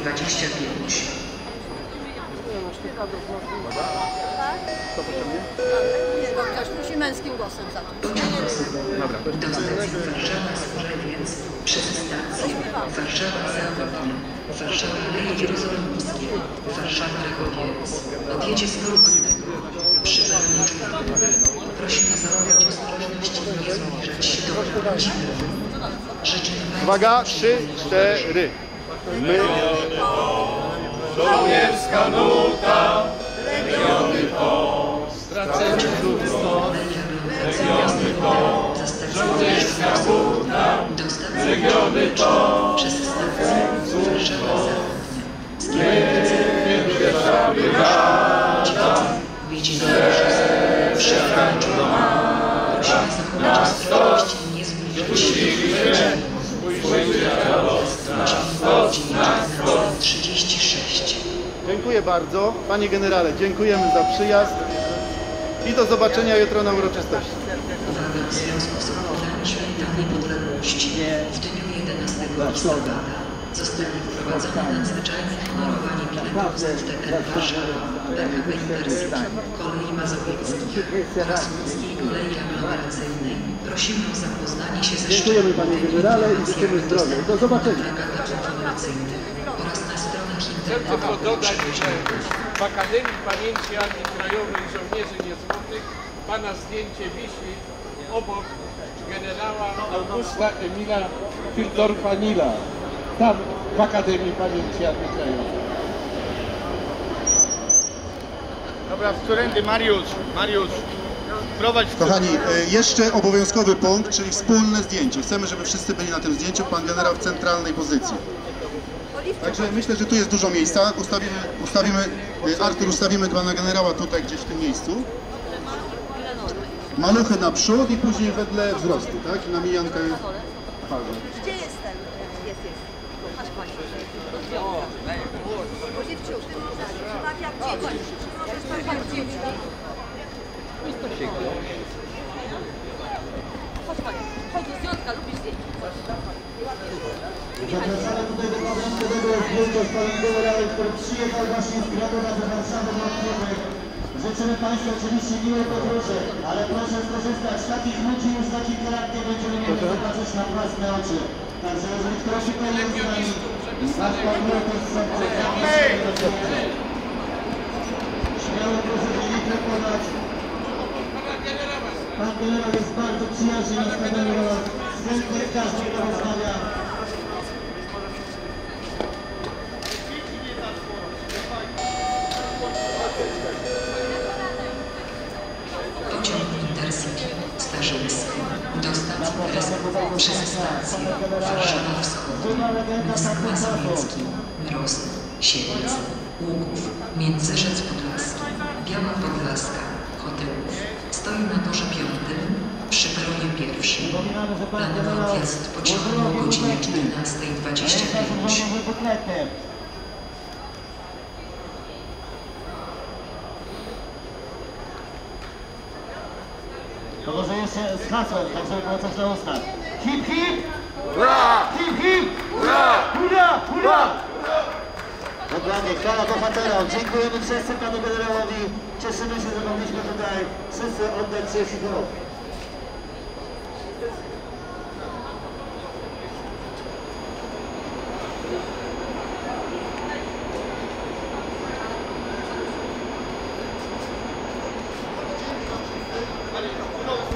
25. Nie, bo ktoś musi męskim głosem zacząć. Do stacji Warszawa-Służewiec przez stację Warszawa-Zachodnia, Warszawa-Leje Jerozolimskie, Warszawa-Rechowiec. Odjedzie z Korupskiego przy Barniczu. Prosimy zachować ostrożność i nie zbliżać się do prawdziwych. Życzymy Państwu... Uwaga, 3, 4. My... Żołnierska nuta, legiony to, straceni legiony to, żołnierska nuta, legiony to, przez stację Warszawa-Zachodnia. pierwsza brygada, Wyjdzie do Prosimy zachować ostrożność i nie zbliżać się do 36. Dziękuję bardzo. Panie generale, dziękujemy za przyjazd i do zobaczenia jutro na uroczystości. Uwaga, w związku z obchodami Święta Niepodległości w dniu 11 listopada zostanie wprowadzone nadzwyczajne honorowanie pilotowców TN Warszawa, PKP Intercity, Kolei Mazowieckich oraz Łódzkiej Kolei Aglomeracyjnej. Prosimy o zapoznanie się ze Dziękujemy panie generale i życzymy zdrowia. Do zobaczenia. plakatów informacyjnych oraz na stronach Chcę tylko dodać, że w Akademii Pamięci Armii Krajowej Żołnierzy Niezłomnych pana zdjęcie wisi obok generała Augusta Emila Fildorfa-Nila, tam w Akademii Pamięci Armii Krajowej. Dobra, którędy Mariusz, prowadź. Kochani, jeszcze obowiązkowy punkt, czyli wspólne zdjęcie. Chcemy, żeby wszyscy byli na tym zdjęciu, pan generał w centralnej pozycji. Także myślę, że tu jest dużo miejsca. Artur, ustawimy pana generała tutaj gdzieś w tym miejscu. Maluchy naprzód i później wedle wzrostu, tak? Na mijankę parze. Gdzie jest ten? Jest. Aż kończy. Bo dziewczynki. Tak jak dzieci. Tak jak dzieci. Chodź, zdjęcia, lubisz zdjęcia. Zapraszamy tutaj do pamiątkowego zdjęcia z panem generałem, który przyjechał właśnie z Gradowa do Warszawy na odcinek. Życzymy Państwu oczywiście miłej podróży, ale proszę skorzystać. Takich ludzi już za kilka lat nie będziemy mogli zobaczyć na własne oczy. Także jeżeli ktoś tutaj jest z nami, wasz partner to jest śmiało proszę się nie prepować. Pan generał jest bardzo przyjaźnie nastawiony do nas. Chętnie z każdym rozmawia. Pociąg Intercity Starzyński do stacji Teresa przez stację Warszawa Wschodnia, Mózg Mazowiecki, Mroz, Siedlce, Łuków, Międzyrzec Podlaski, Biała Podlaska, Chotyłów. Stoi na torze 5 przy peronie 1. Planowany odjazd pociągu o godzinie 14:25. To może jeszcze z hasłem, tak żeby było coś na ustach. Hip hip! Hurra! Hip hip! Hurra! Hurra! Hurra! Dokładnie, chwała bohaterom. Dziękujemy wszyscy panu generałowi. Cieszymy się, że mogliśmy tutaj wszyscy oddać dzisiejszy hołd. Panie